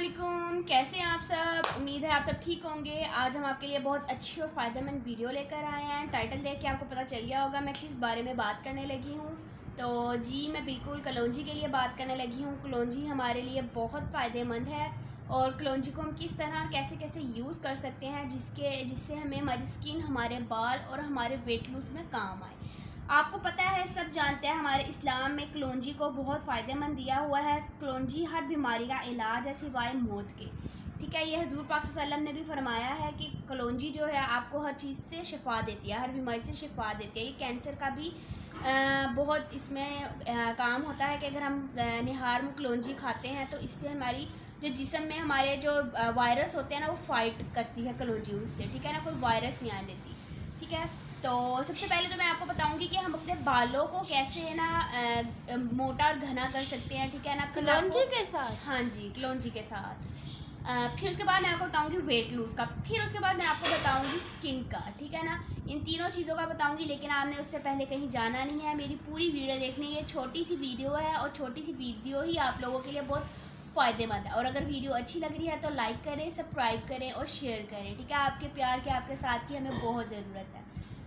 अस्सलामुअलैकुम, कैसे हैं आप सब। उम्मीद है आप सब ठीक होंगे। आज हम आपके लिए बहुत अच्छी और फ़ायदेमंद वीडियो लेकर आए हैं। टाइटल देख के आपको पता चल गया होगा मैं किस बारे में बात करने लगी हूँ। तो जी, मैं बिल्कुल कलौंजी के लिए बात करने लगी हूँ। कलौंजी हमारे लिए बहुत फ़ायदेमंद है और कलौंजी को हम किस तरह कैसे कैसे यूज़ कर सकते हैं जिससे हमें हमारी स्किन, हमारे बाल और हमारे वेट लूज़ में काम आए। आपको पता है, सब जानते हैं, हमारे इस्लाम में कलौंजी को बहुत फ़ायदेमंद दिया हुआ है। कलौंजी हर बीमारी का इलाज है सिवाय मौत के। ठीक है, ये हजूर पाक सल्लल्लाहु अलैहि वसल्लम ने भी फरमाया है कि कलौंजी जो है आपको हर चीज़ से शिफा देती है, हर बीमारी से शिफा देती है। ये कैंसर का भी बहुत इसमें काम होता है कि अगर हम निहार में कलौंजी खाते हैं तो इससे हमारी जो जिस्म में हमारे जो वायरस होते हैं ना, वो फाइट करती है कलौंजी उससे। ठीक है ना, कोई वायरस नहीं आने देती। ठीक है, तो सबसे पहले तो मैं आपको बताऊंगी कि हम अपने बालों को कैसे ना मोटा और घना कर सकते हैं। ठीक है ना, कलौंजी के साथ। हाँ जी, कलौंजी के साथ। फिर उसके बाद मैं आपको बताऊंगी वेट लूज़ का। फिर उसके बाद मैं आपको बताऊंगी स्किन का। ठीक है ना, इन तीनों चीज़ों का बताऊंगी, लेकिन आपने उससे पहले कहीं जाना नहीं है। मेरी पूरी वीडियो देखनी है। छोटी सी वीडियो है और छोटी सी वीडियो ही आप लोगों के लिए बहुत फ़ायदेमंद है। और अगर वीडियो अच्छी लग रही है तो लाइक करें, सब्सक्राइब करें और शेयर करें। ठीक है, आपके प्यार के, आपके साथ की हमें बहुत ज़रूरत है।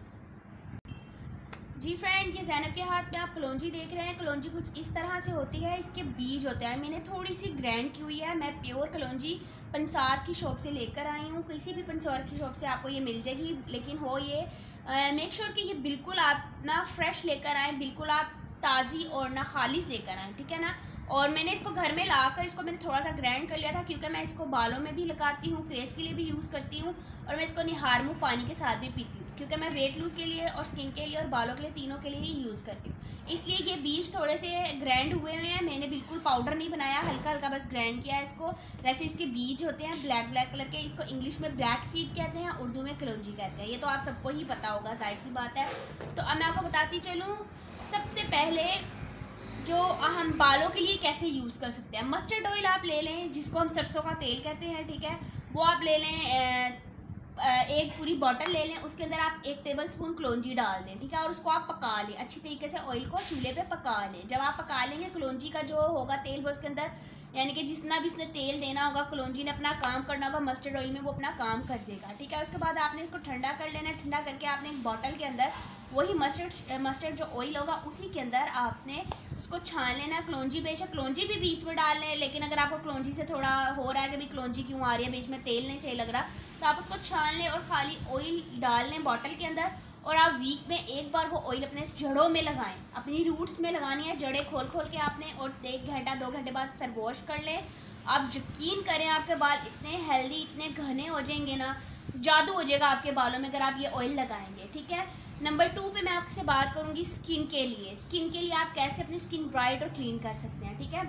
जी फ्रेंड, ये ज़ैनब के हाथ में आप कलौंजी देख रहे हैं। कलौंजी कुछ इस तरह से होती है, इसके बीज होते हैं। मैंने थोड़ी सी ग्राइंड की हुई है। मैं प्योर कलौंजी पंसार की शॉप से लेकर आई हूँ। किसी भी पंसार की शॉप से आपको ये मिल जाएगी, लेकिन हो ये मेक श्योर कि ये बिल्कुल आप ना फ्रेश लेकर आएँ, बिल्कुल आप ताज़ी और ना खालिश लेकर आएँ। ठीक है ना, और मैंने इसको घर में लाकर इसको मैंने थोड़ा सा ग्राइंड कर लिया था, क्योंकि मैं इसको बालों में भी लगाती हूँ, फेस के लिए भी यूज़ करती हूँ और मैं इसको निहार मुँह पानी के साथ भी पीती हूँ, क्योंकि मैं वेट लूज़ के लिए और स्किन के लिए और बालों के लिए, तीनों के लिए ही यूज़ करती हूँ। इसलिए ये बीज थोड़े से ग्राइंड हुए हुए हैं। मैंने बिल्कुल पाउडर नहीं बनाया, हल्का हल्का बस ग्राइंड किया है इसको। वैसे इसके बीज होते हैं ब्लैक ब्लैक कलर के। इसको इंग्लिश में ब्लैक सीड कहते हैं, उर्दू में कलौंजी कहते हैं। ये तो आप सबको ही पता होगा, जाहिर सी बात है। तो अब मैं आपको बताती चलूँ, सबसे पहले जो हम बालों के लिए कैसे यूज़ कर सकते हैं। मस्टर्ड ऑयल आप ले लें, जिसको हम सरसों का तेल कहते हैं। ठीक है, वो आप ले लें। एक पूरी बॉटल ले लें, उसके अंदर आप 1 टेबलस्पून कलौंजी डाल दें। ठीक है, और उसको आप पका लें अच्छी तरीके से। ऑयल को चूल्हे पे पका लें। जब आप पका लेंगे, कलौंजी का जो होगा तेल वो उसके अंदर, यानी कि जितना भी उसने तेल देना होगा, कलौंजी ने अपना काम करना होगा, मस्टर्ड ऑयल में वो अपना काम कर देगा। ठीक है, उसके बाद आपने इसको ठंडा कर लेना है। ठंडा करके आपने एक बॉटल के अंदर वही मस्टर्ड जो ऑयल होगा उसी के अंदर आपने उसको छान लेना। कलौंजी, बेशक कलौंजी भी बीच में डाल लें, लेकिन अगर आपको कलौंजी से थोड़ा हो रहा है कि भाई कलौंजी क्यों आ रही है बीच में, तेल नहीं सही लग रहा, तो आप उसको छान लें और खाली ऑयल डाल लें बॉटल के अंदर। और आप वीक में एक बार वो ऑयल अपने जड़ों में लगाएं, अपनी रूट्स में लगानी है। जड़ें खोल खोल के आपने, और 1 घंटा 2 घंटे बाद सर वॉश कर लें। आप यकीन करें, आपके बाल इतने हेल्दी, इतने घने हो जाएंगे ना, जादू हो जाएगा आपके बालों में अगर आप ये ऑयल लगाएंगे। ठीक है, नंबर 2 पे मैं आपसे बात करूंगी स्किन के लिए। स्किन के लिए आप कैसे अपनी स्किन ब्राइट और क्लीन कर सकते हैं। ठीक है,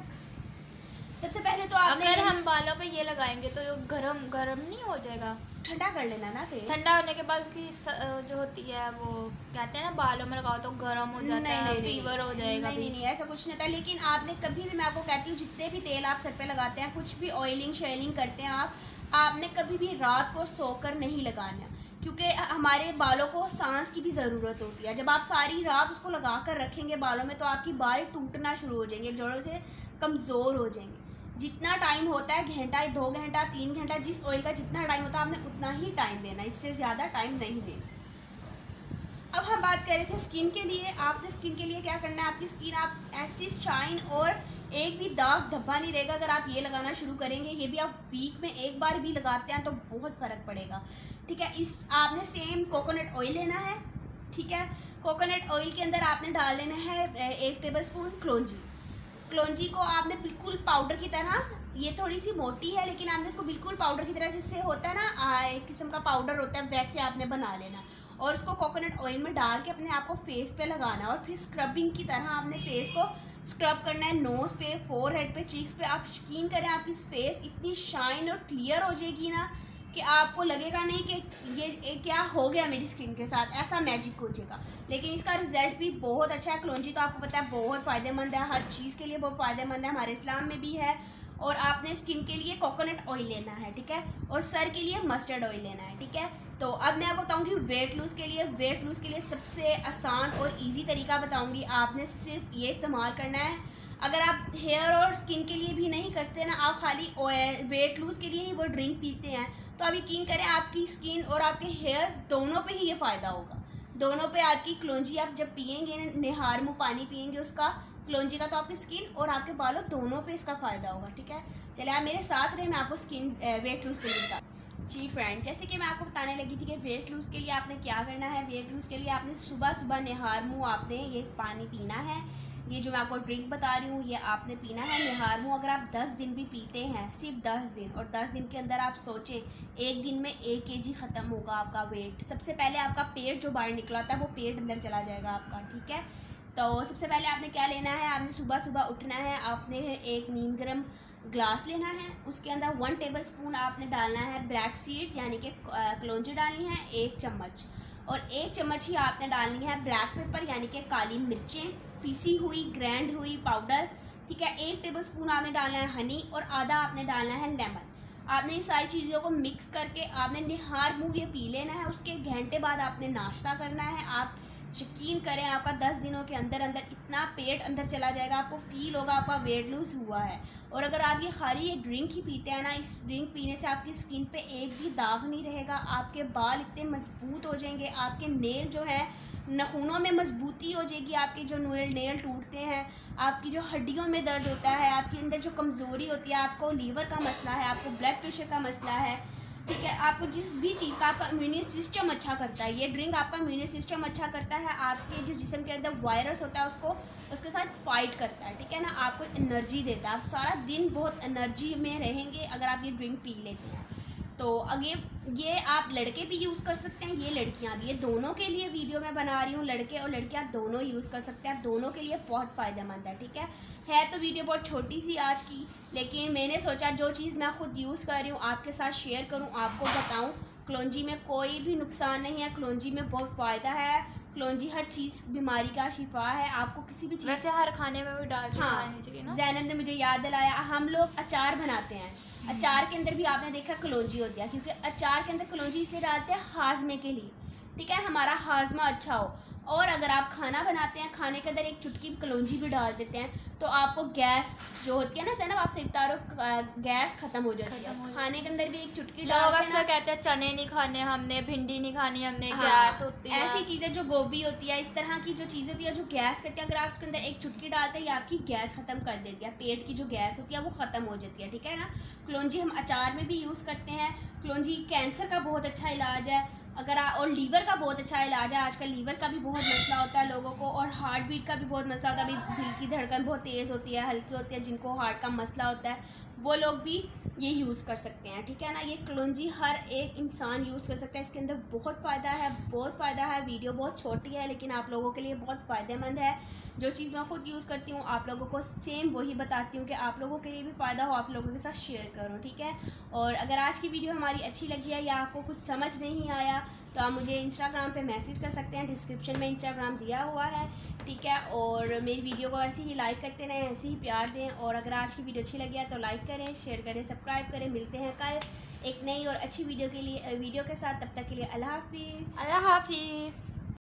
सबसे पहले तो अगर हम बालों पे ये लगाएंगे तो गरम गरम नहीं हो जाएगा? ठंडा कर लेना ना तेल। ठंडा होने के बाद उसकी जो होती है, वो कहते हैं ना बालों में लगाओ तो गरम हो जाता है, फीवर हो जाएगा। नहीं, ऐसा कुछ नहीं था। लेकिन आपने कभी भी, मैं आपको कहती हूँ, जितने भी तेल आप सर पे लगाते हैं, कुछ भी ऑयलिंग शेयलिंग करते हैं आपने कभी भी रात को सोकर नहीं लगाना, क्योंकि हमारे बालों को सांस की भी ज़रूरत होती है। जब आप सारी रात उसको लगा कर रखेंगे बालों में, तो आपकी बाल टूटना शुरू हो जाएंगे, जड़ों से कमज़ोर हो जाएंगे। जितना टाइम होता है, घंटा 2 घंटा 3 घंटा, जिस ऑयल का जितना टाइम होता है आपने उतना ही टाइम देना, इससे ज़्यादा टाइम नहीं देना। अब हम बात कर रहे थे स्किन के लिए। आपने स्किन के लिए क्या करना है, आपकी स्किन आप ऐसी शाइन और एक भी दाग धब्बा नहीं रहेगा अगर आप ये लगाना शुरू करेंगे। ये भी आप वीक में एक बार भी लगाते हैं तो बहुत फ़र्क पड़ेगा। ठीक है, आपने सेम कोकोनट ऑयल लेना है। ठीक है, कोकोनट ऑयल के अंदर आपने डाल लेना है 1 टेबलस्पून कलौंजी। कलौंजी को आपने बिल्कुल पाउडर की तरह, ये थोड़ी सी मोटी है लेकिन आपने इसको बिल्कुल पाउडर की तरह, जिससे होता है ना एक किस्म का पाउडर होता है, वैसे आपने बना लेना और उसको कोकोनट ऑयल में डाल के अपने आप को फेस पे लगाना। और फिर स्क्रबिंग की तरह आपने फेस को स्क्रब करना है, नोज़ पे, फोरहेड पे, चीक्स पे। आप यकीन करें, आपकी फेस इतनी शाइन और क्लियर हो जाएगी ना कि आपको लगेगा नहीं कि ये क्या हो गया मेरी स्किन के साथ, ऐसा मैजिक हो जाएगा। लेकिन इसका रिजल्ट भी बहुत अच्छा है। कलौंजी तो आपको पता है बहुत फ़ायदेमंद है, हर चीज़ के लिए बहुत फ़ायदेमंद है, हमारे इस्लाम में भी है। और आपने स्किन के लिए कोकोनट ऑयल लेना है। ठीक है, और सर के लिए मस्टर्ड ऑयल लेना है। ठीक है, तो अब मैं आपको बताऊंगी वेट लूज़ के लिए। वेट लूज़ के लिए सबसे आसान और इजी तरीका बताऊंगी। आपने सिर्फ ये इस्तेमाल करना है, अगर आप हेयर और स्किन के लिए भी नहीं करते ना, आप खाली वेट लूज़ के लिए ही वो ड्रिंक पीते हैं, तो आप यकीन करें आपकी स्किन और आपके हेयर दोनों पे ही ये फ़ायदा होगा। दोनों पे आपकी कलौंजी आप जब पियेंगे, निहार मुँह पानी पियेंगे उसका कलौंजी का, तो आपकी स्किन और आपके बालों दोनों पे इसका फ़ायदा होगा। ठीक है, चलिए आप मेरे साथ रहे, मैं आपको स्किन वेट लूज़ के लिए बता। जी फ्रेंड, जैसे कि मैं आपको बताने लगी थी कि वेट लूज़ के लिए आपने क्या करना है। वेट लूज़ के लिए आपने सुबह सुबह निहार मुँह आपने ये पानी पीना है। ये जो मैं आपको ड्रिंक बता रही हूँ ये आपने पीना है निहार मुँह। अगर आप 10 दिन भी पीते हैं, सिर्फ 10 दिन, और 10 दिन के अंदर आप सोचें एक दिन में 1 kg ख़त्म होगा आपका वेट। सबसे पहले आपका पेट जो बाहर निकला था वो पेट अंदर चला जाएगा आपका। ठीक है, तो सबसे पहले आपने क्या लेना है, आपने सुबह सुबह उठना है, आपने एक नीम गर्म ग्लास लेना है, उसके अंदर 1 टेबलस्पून आपने डालना है ब्लैक सीड यानी कि कलौंजी डालनी है 1 चम्मच, और 1 चम्मच ही आपने डालनी है ब्लैक पेपर यानी कि काली मिर्चें पीसी हुई ग्राइंड हुई पाउडर। ठीक है, 1 टेबलस्पून आपने डालना है हनी, और आधा आपने डालना है लेमन। आपने ये सारी चीज़ों को मिक्स करके आपने निहार मुँह ये पी लेना है। उसके घंटे बाद आपने नाश्ता करना है। आप यकीन करें आपका 10 दिनों के अंदर अंदर इतना पेट अंदर चला जाएगा, आपको फील होगा आपका वेट लूज़ हुआ है। और अगर आप ये खाली ये ड्रिंक ही पीते हैं ना, इस ड्रिंक पीने से आपकी स्किन पे एक भी दाग नहीं रहेगा, आपके बाल इतने मजबूत हो जाएंगे, आपके नेल जो है नाखूनों में मजबूती हो जाएगी, आपके जो नेल टूटते हैं, आपकी जो हड्डियों में दर्द होता है, आपके अंदर जो कमज़ोरी होती है, आपको लीवर का मसला है, आपको ब्लड प्रेशर का मसला है, ठीक है, आपको जिस भी चीज़ का आपका इम्यूनी सिस्टम अच्छा करता है, ये ड्रिंक आपका इम्यूनी सिस्टम अच्छा करता है, आपके जो जिस्म के अंदर वायरस होता है उसको उसके साथ फाइट करता है। ठीक है ना, आपको एनर्जी देता है, आप सारा दिन बहुत एनर्जी में रहेंगे अगर आप ये ड्रिंक पी लेते हैं। तो आगे ये आप लड़के भी यूज़ कर सकते हैं, ये लड़कियां भी, ये दोनों के लिए वीडियो मैं बना रही हूँ, लड़के और लड़कियां दोनों यूज़ कर सकते हैं, दोनों के लिए बहुत फ़ायदेमंद है। ठीक है तो वीडियो बहुत छोटी सी आज की, लेकिन मैंने सोचा जो चीज़ मैं खुद यूज़ कर रही हूँ आपके साथ शेयर करूँ, आपको बताऊँ। कलौंजी में कोई भी नुकसान नहीं है, कलौंजी में बहुत फ़ायदा है, कलौंजी हर चीज़ बीमारी का शिफा है। आपको किसी भी चीज़ वैसे हर खाने में भी डाल के खानी चाहिए ना। ज़ैनब ने मुझे याद दिलाया, हम लोग अचार बनाते हैं, अचार के अंदर भी आपने देखा कलौंजी होती है, क्योंकि अचार के अंदर कलौंजी इसलिए डालते हैं हाजमे के लिए। ठीक है, हमारा हाजमा अच्छा हो। और अगर आप खाना बनाते हैं, खाने के अंदर एक चुटकी कलौंजी भी डाल देते हैं तो आपको गैस जो होती है ना ज़ैनब, आपसे बता रहे हो, गैस ख़त्म हो जाती है। खाने के अंदर भी एक चुटकी डाल, अक्सर कहते हैं चने नहीं खाने हमने, भिंडी नहीं खानी हमने, गैस होती है। ऐसी चीज़ें जो गोभी होती है, इस तरह की जो चीज़ें होती है जो गैस करती है, अगर आप उसके अंदर एक चुटकी डालते हैं ये आपकी गैस ख़त्म कर देती है, पेट की जो गैस होती है वो ख़त्म हो जाती है। ठीक है ना, कलौंजी हम अचार में भी यूज़ करते हैं। कलौंजी कैंसर का बहुत अच्छा इलाज है, अगर और लीवर का बहुत अच्छा इलाज है। आजकल लीवर का भी बहुत मसला होता है लोगों को, और हार्ट बीट का भी बहुत मसला होता है। अभी दिल की धड़कन बहुत तेज़ होती है, हल्की होती है, जिनको हार्ट का मसला होता है वो लोग भी ये यूज़ कर सकते हैं। ठीक है ना, ये कलौंजी हर एक इंसान यूज़ कर सकता है, इसके अंदर बहुत फ़ायदा है, बहुत फ़ायदा है। वीडियो बहुत छोटी है लेकिन आप लोगों के लिए बहुत फ़ायदेमंद है। जो चीज़ मैं खुद यूज़ करती हूँ आप लोगों को सेम वही बताती हूँ कि आप लोगों के लिए भी फ़ायदा हो, आप लोगों के साथ शेयर करूँ। ठीक है, और अगर आज की वीडियो हमारी अच्छी लगी है या आपको कुछ समझ नहीं आया तो आप मुझे इंस्टाग्राम पे मैसेज कर सकते हैं, डिस्क्रिप्शन में इंस्टाग्राम दिया हुआ है। ठीक है, और मेरी वीडियो को ऐसे ही लाइक करते रहें, ऐसे ही प्यार दें, और अगर आज की वीडियो अच्छी लगी है तो लाइक करें, शेयर करें, सब्सक्राइब करें। मिलते हैं कल एक नई और अच्छी वीडियो के साथ, तब तक के लिए अल्लाह हाफिज़। अल्लाह हाफिज़।